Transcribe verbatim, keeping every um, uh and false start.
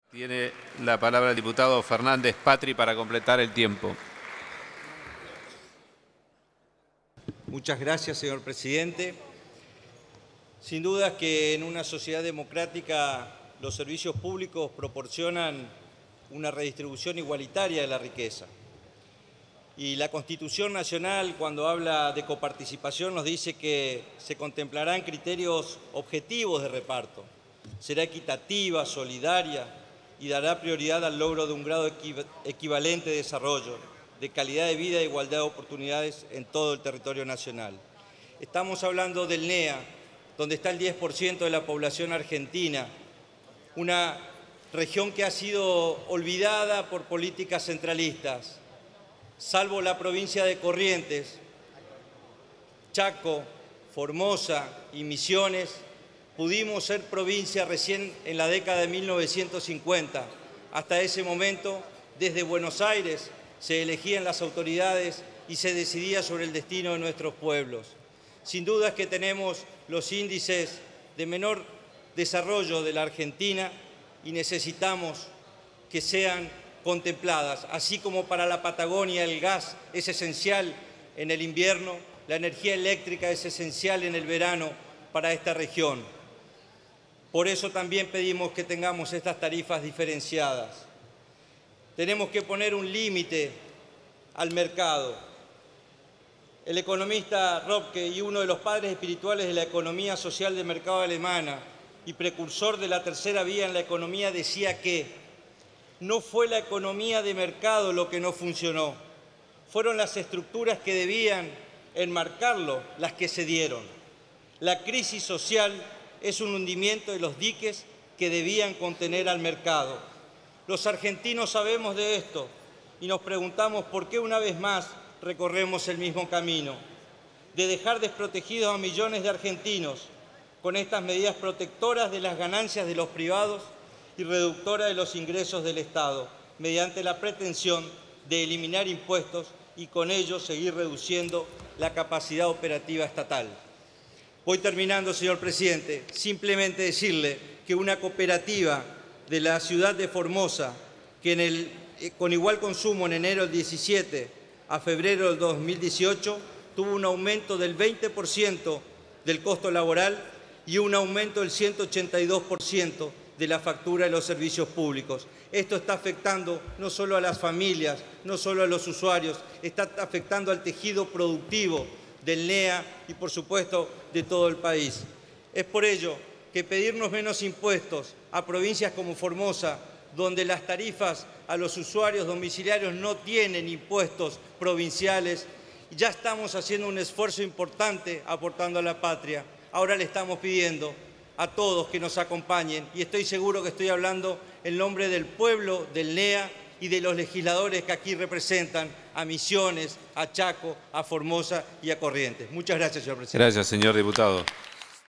Tiene la palabra el diputado Fernández Patri para completar el tiempo. Muchas gracias, señor presidente. Sin duda que en una sociedad democrática los servicios públicos proporcionan una redistribución igualitaria de la riqueza. Y la Constitución Nacional, cuando habla de coparticipación, nos dice que se contemplarán criterios objetivos de reparto. Será equitativa, solidaria y dará prioridad al logro de un grado equivalente de desarrollo, de calidad de vida e igualdad de oportunidades en todo el territorio nacional. Estamos hablando del N E A, donde está el diez por ciento de la población argentina, una región que ha sido olvidada por políticas centralistas, salvo la provincia de Corrientes, Chaco, Formosa y Misiones. Pudimos ser provincia recién en la década de mil novecientos cincuenta. Hasta ese momento, desde Buenos Aires, se elegían las autoridades y se decidía sobre el destino de nuestros pueblos. Sin duda es que tenemos los índices de menor desarrollo de la Argentina y necesitamos que sean contempladas. Así como para la Patagonia el gas es esencial en el invierno, la energía eléctrica es esencial en el verano para esta región. Por eso también pedimos que tengamos estas tarifas diferenciadas. Tenemos que poner un límite al mercado. El economista Röpke, y uno de los padres espirituales de la economía social de mercado alemana y precursor de la tercera vía en la economía, decía que no fue la economía de mercado lo que no funcionó, fueron las estructuras que debían enmarcarlo las que se dieron. La crisis social es un hundimiento de los diques que debían contener al mercado. Los argentinos sabemos de esto y nos preguntamos por qué una vez más recorremos el mismo camino, de dejar desprotegidos a millones de argentinos con estas medidas protectoras de las ganancias de los privados y reductoras de los ingresos del Estado, mediante la pretensión de eliminar impuestos y con ello seguir reduciendo la capacidad operativa estatal. Voy terminando, señor presidente. Simplemente decirle que una cooperativa de la ciudad de Formosa, que en el, con igual consumo en enero del diecisiete a febrero del dos mil dieciocho, tuvo un aumento del veinte por ciento del costo laboral y un aumento del ciento ochenta y dos por ciento de la factura de los servicios públicos. Esto está afectando no solo a las familias, no solo a los usuarios, está afectando al tejido productivo del N E A y, por supuesto, de todo el país. Es por ello que pedirnos menos impuestos a provincias como Formosa, donde las tarifas a los usuarios domiciliarios no tienen impuestos provinciales, ya estamos haciendo un esfuerzo importante aportando a la patria. Ahora le estamos pidiendo a todos que nos acompañen y estoy seguro que estoy hablando en nombre del pueblo del N E A y de los legisladores que aquí representan a Misiones, a Chaco, a Formosa y a Corrientes. Muchas gracias, señor presidente. Gracias, señor diputado.